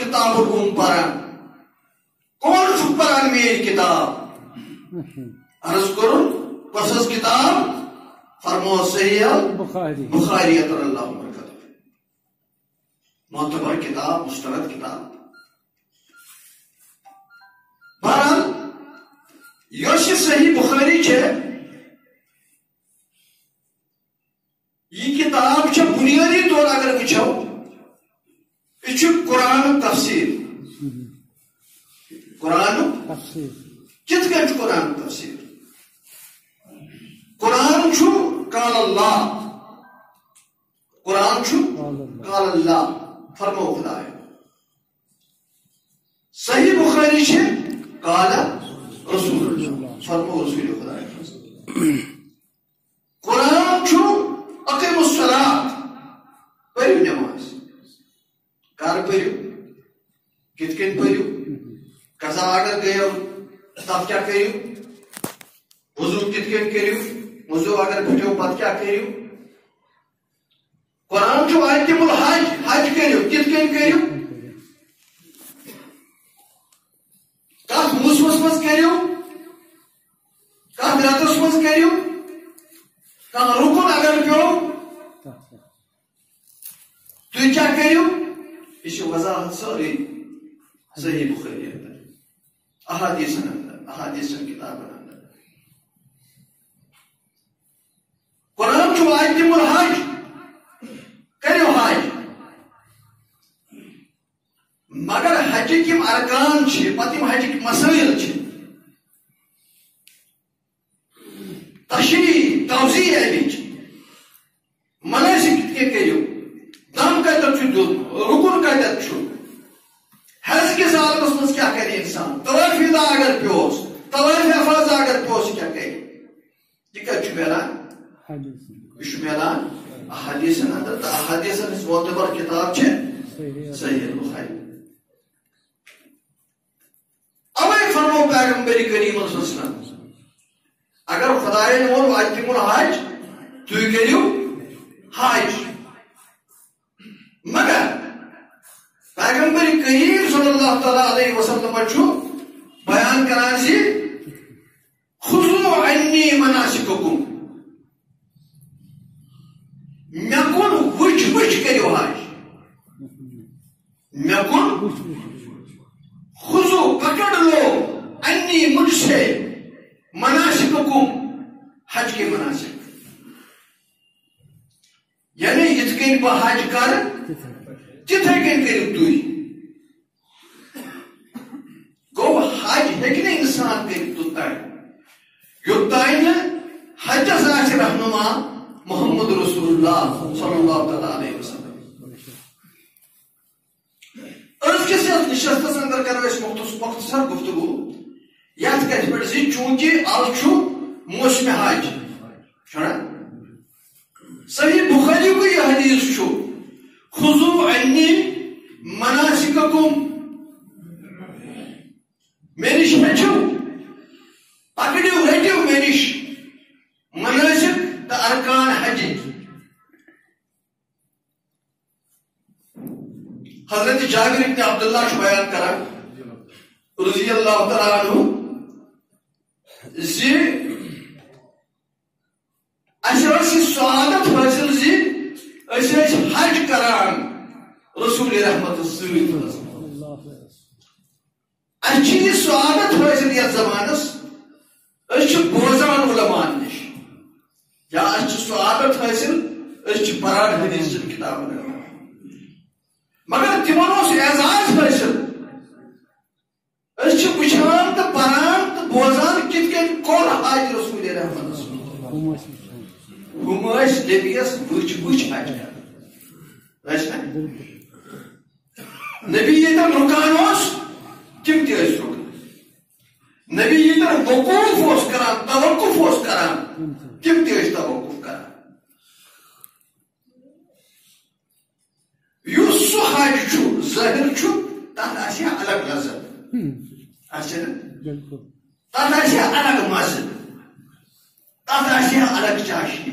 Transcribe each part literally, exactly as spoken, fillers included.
کتاب الروم پران کون چھ پران میری کتاب عرض کرن کس کتاب فرمو صحیح بخاری بخاری اطر اللہ برکت معتبر کتاب مستند کتاب بہرحال یہ صحیح بخاری ہے یہ کتاب چھ بنیادی طور اگر وچھو یہ قرآن تفسیر قرآن تفسیر کت کن قرآن تفسیر قرآن چھو قال اللہ قرآن چھو قال اللہ فرمو خدا ہے صحیح بخاری چھے قال رسول اللہ فرمو رسول خدا ہے قرآن چھو اقیم الصلاة پریو نماز کار پریو کت کن پریو قضا اگر گئے تب کیا کریو وضو کت کن کریو وضو اگر بھٹو پت کیا کریو قرآن چھو آیتم الحج حج کریو کت کن کریو کت موسمس مز کریو کت رتس مز کریو کت رکن اگر پیو تو کیا کریو یہ وضاحت ساری صحیح بخاری احادیثن اندر احادیثن کتابن اندر قرآن چھو آیتم الحج کریو حج مگر حج کم ارکان چھ پتم حج کی مسائل چھ تشریح توضیح ہے مناسک کے کریو دم کتر چھ دون رکن کتر چھ حج کے سال مس کیا کرے انسان طواف ادا اگر پیوس طواف افاظ اگر پیوس کیا کرے یہ کت ملان یہ ملان احادیثن اندر تو احادیثن اس معتبر کتاب چھ صحیح بخاری اوے فرمو پیغمبر کریم صلی اللہ علیہ وسلم اگر خدای نے وہ اتم الحج تو کریو حج مگر پیغمبر کریم صلی اللہ تعالی علیہ وسلم چھو بیان کران سی خذوا عنی مناسککم مے کن وچ وچ کریو حج مے کن خذو پکڑ لو انی مجھ سے مناسککم حج کے مناسک یعنی اتکن با حج کر تتھے کن کریو توی گو حج ہیکنے انسان کر توتائی یوتائی حجس آس رہنما محمد رسول اللہ صلی اللہ علیہ وسلم اس کے ساتھ نشستس اندر کرو اس مختصر گفتگو یاد کہتے پر زی چونکہ آل چھو موسم حج چھوڑا صحیح بخاری کو یہ حدیث چھو خذو عنی مناسککم مینش ہچو پکڑیو رٹیو مینش مناسک تا ارکان حج حضرت جابر ابن عبداللہ شو بیان کرا رضی اللہ تعالیٰ عنہ زی اشرسی سعادت حاصل زی اشرس حج کران رسول رحمت صلی اچھی سعادت حاصل یا زمانس اچھ بوزان علمان نش یا اچھ سعادت حاصل اچھ پران حدیث کتاب نے مگر تمہنوس اعزاز حاصل اچھ وچھان تو پران تو بوزان کت کن کون حاج رسول رحمت ہماش نبیس وچ وچ حج کر نبی یہ رکان اس تم تہ رکان نبی یہ وقوف اس کران توقف اس کران تم تہ توقف کران یس سہ حج چھو ظاہر چھو تک آسہ الگ لذت آسہ تک آسہ الگ مزہ تک آسہ الگ چاشنی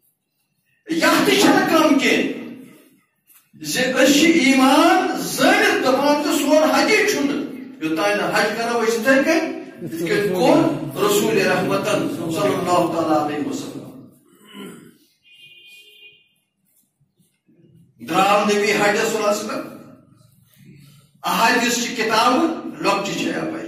یہ تہ کم کی زِ أسۍ چھِ ایمان زٲنِتھ یوتان حج کرو اس طرح کہ کون رسول رحمت صلی اللہ تعالی علیہ وسلم درام نبی حج صلی اللہ علیہ وسلم احادیث کی کتاب لوکچ چھ اپائی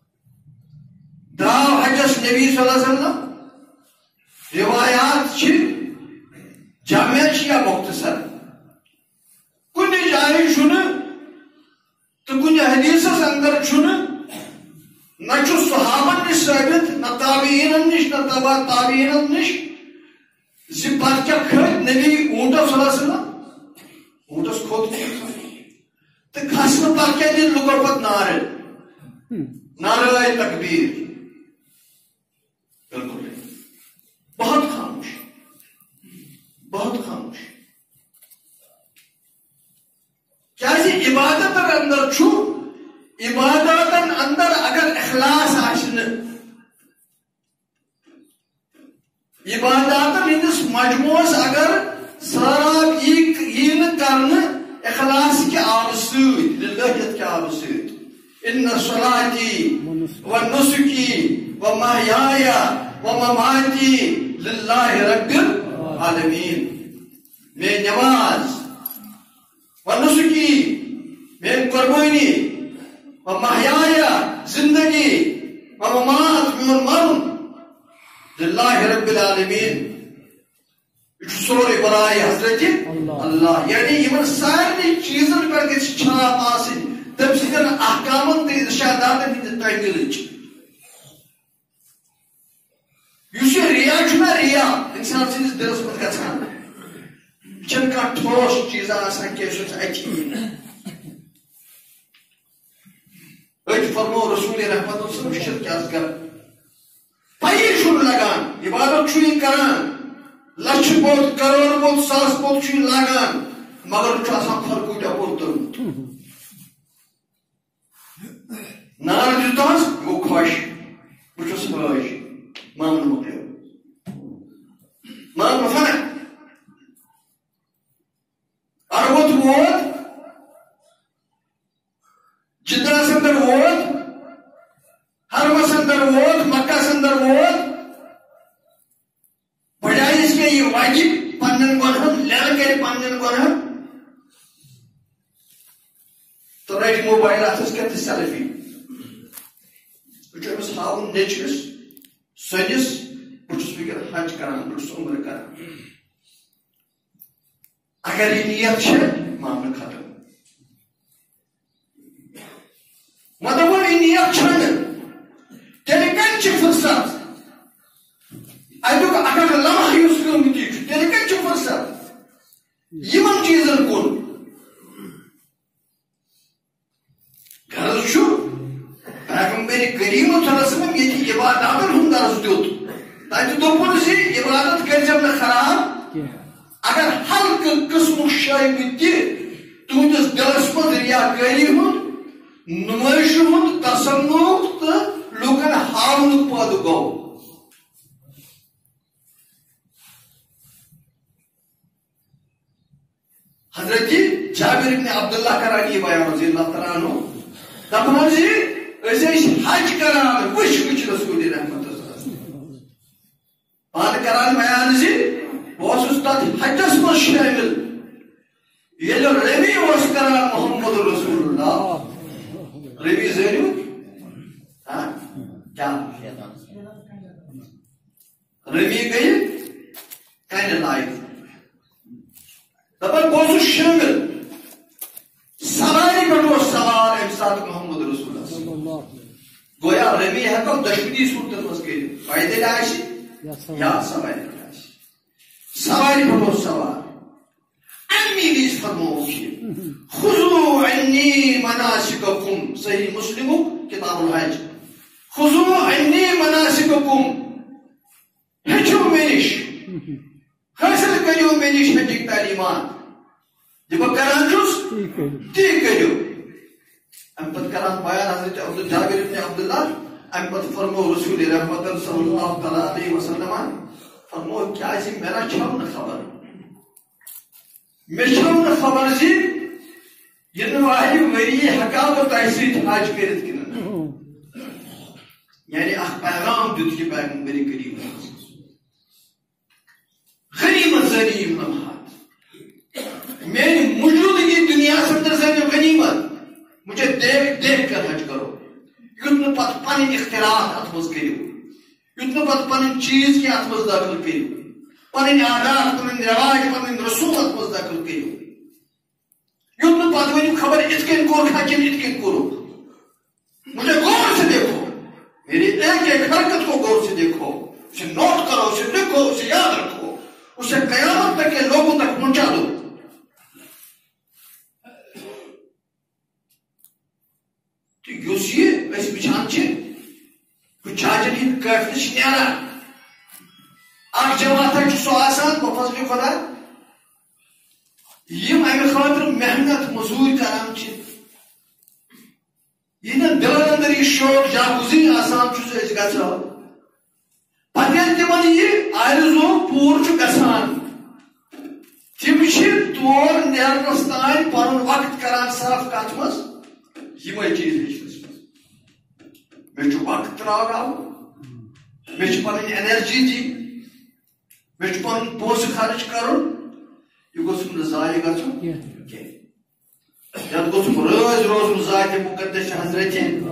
درام حجس نبی صلی اللہ علیہ وسلم روایات چھ جامع یا مختصر کن جائے چھن تو کن حدیث اندر چھن نہ صحابن نش ثابت نہ تابعین نش نہ تبع تابعین نش زِ پتہ کیا کھت نبی اونٹس صلی اللہ علیہ وسلم اونٹس کھوت تو کھسن پتہ کیا دن لکو پت نعرے نعرہ تکبیر بالکل بہت خاموش بہت خاموش کیا عبادت اندر چھو عبادت اندر اگر اخلاص آشن عبادت ہندس مجموعس اگر سارا یہ کرن اخلاص کے آب سۭتۍ للہیت کے آب سۭتۍ ان صلاتی و نسکی و محیایا و مماتی للہ رب العالمین میں نماز و نسکی میں قربانی و محیایا زندگی و ممات من مرم للہ رب العالمین سورے برائے حضرت اللہ یعنی یہ سارے چیزن پر گژھِ چھاپ آسٕنۍ تم سٕنٛدٮ۪ن احکامن تہٕ ارشاداتن ہٕنٛدِ تعمیٖلٕچ یُس یہِ ریا چھُنہ ریا انسان سٕنٛدِس دلس منٛز گژھان یہِ چھنہٕ کانٛہہ ٹھوس چیٖزا آسان کینٛہہ یہِ چھُ اَتی أتۍ فرمو رسول رحمت صلی وٕچھِتھ کیٛاہ کر پَیی چھُنہٕ لگان عبادت چھُ یہِ کران لچھ بوت کروڑ بوت ساس بوت چھُ یہِ لاگان مگر چھُ آسان کھۄرکوٗٹ اپور تُرمُت نار دیُتہس گوٚو خۄش بہٕ چھُس حٲج مامنہٕ مۄکلیو مامنہٕ فنا اروت ووت جدرس اندر ووت حرمس اندر ووت مکہس اندر ووت بجائے اس میں یہ واجب پنن گنہن لڑ کرے پنن گنہن تو رائٹ موبائل آتھس کرتے سیلفی بچو امس ہاؤن نیچرس سنس بچس بگر حج کران بچس عمر کران اگر یہ نیت ہے معاملہ ختم مطلب یہ نیت چھن تیلے کن چھ فرصت اتک اگر لمحہ یس گمتی تیلے کن چھ فرصت یمن چیزن کن غرض چھو پیغمبر کریم صلی اللہ علیہ وسلم یہ عباداتن ہند درس دیت تاکہ دوپن زی عبادت کرزم نہ خراب اگر ہلکہ قسم شے تہ تہندس دلس مز ریاکاری ہند نمائش ہند تصنع تو لوکن ہاؤنک پد گو حضرت جابر بن عبداللہ کران یہ بیان رضی اللہ تعالیٰ عنہ دپان زی أسۍ حج کران وچ وچ رسول رحمت پان کران بیان زی بہت تر حجس مز شامل یل رمی اس کران محمد رسول اللہ رمی زینو کیا رمی گئی کن لائف دپان بہت شامل سواری پہ سوار ام سات محمد رسول اللہ گویا رمی ہیکو دشمنی صورت مز کر پیدل آسی یا سواری آسی سواری پہ سوار امی ویز فرمو خذو عنی مناسککم صحیح مسلم کتاب الحج خذو عنی مناسککم ہچو منش حاصل کریو منش حجک تعلیمات جب کران چھس تی کریو ام پت کران بیان حضرت عبد جابر بن عبداللہ ام پت فرمو رسول رحمت صلی اللہ تعالی علیہ وسلم فرمو کیا جی میرا چھو نہ خبر میں چھو نہ خبر جی یہ نواہی وری حقا و تحصیل حاج کرت کنا یعنی اخ پیغام دیت کہ پیغمبر کریم غنیمت زنیم لمحات میری موجودگی دنیا سے اندر زنیم غنیمت مجھے دیکھ دیکھ کر حج کرو یوت پت پن اختراعات ات مز کرو یوت پت پن چیز کی ات مز داخل کرو پن عادات پن رواج پن رسوم ات مز داخل کرو یوت پت ونیو خبر ات کن کور حجن ات کن کرو مجھے غور سے دیکھو میری ایک ایک حرکت کو غور سے دیکھو اسے نوٹ کرو اسے لکھو اسے یاد رکھو اسے قیامت تک کے لوگوں تک پہنچا دو تو یوس یہ اس بچان چھے کچھ چاچن ہی کافش نیارا اک جماعت ہے سو آسان بفضل خدا یم امہ خاطر محنت مزور کران چھے یہ نا دلن اندر یہ شوق جاگوزی آسان چھو سے اس گھا پتہ تمن یہ آرزو پور چھ گژھان تم تور نیرنس تان پن وقت کران صرف کت مز یمے چیز ہچنس مز مے وقت تراو مے پن انرجی دی مے پن پوس خرچ کرن یہ گوس ضائع گژھن یت گوس روز روز ذات مقدس حضرت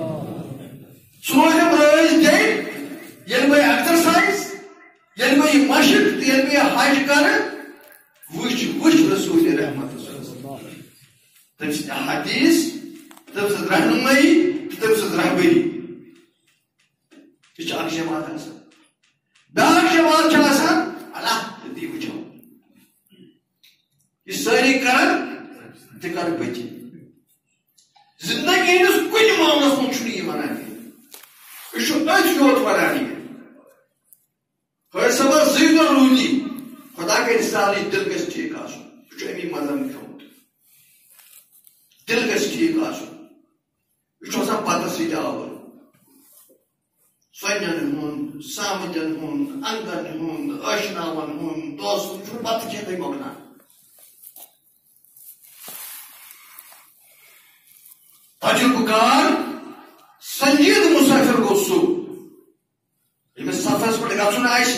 سوزم روز دے یل میں ایکسرسائز یل میں مشق یل میں حج کر وچ وچ رسول رحمت تم سے حدیث تم سے رہنمائی تم سے رہبری یہ اک جماعت آسان بیاکھ جماعت چھ آسان اللہ دی وچھو یہ ساری کر تہ کر بچی زندگی ہندس کن معاملس من چھ یہ ونان یہ ات یوت ونان یہ خیر صبر زید رودی خدا کے انسانی دل گھس ٹھیک آسن یہ امی مدن تھوت دل گھس ٹھیک آسن یہ آسان پتہ سی آور سنن ہند سامجن ہند انگن ہند اشناون ہند دوستن چھ پتہ کھیتے مگنا تجربہ کار سنجید مسافر گو سو یمس سفرس پہ گھن آس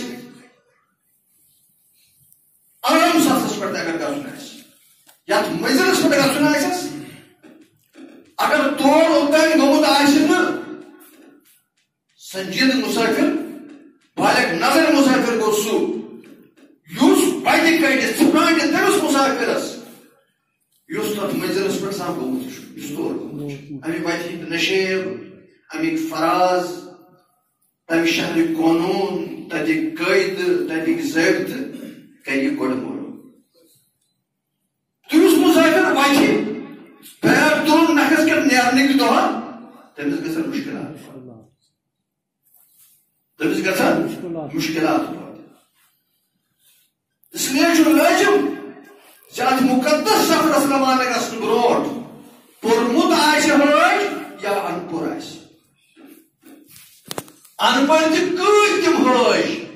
عام سفرس پہ اگر گھن آس یت منزلس پہ گھن آسس اگر تور اوتان گومت آسن سنجید مسافر بالغ نظر مسافر گو سو یس بتہ کڑ ژھانڈ تمس مسافرس یس تر منزلس پہ سام گومت اس تور گومت امی بتہ ہند نشیب امیک فراز تم شہر قانون تتک قید تتک ضبط کر گڑ مولو تمس مسافر وتہ پیر تل نکھس کر نیرنک دہ تمس گھن مشکلات تمس گھن مشکلات اس لیے لازم زیادہ مقدس سفرس روانہ گھن برو پورمت آج یا ان پور آس ان پڑھ تم حج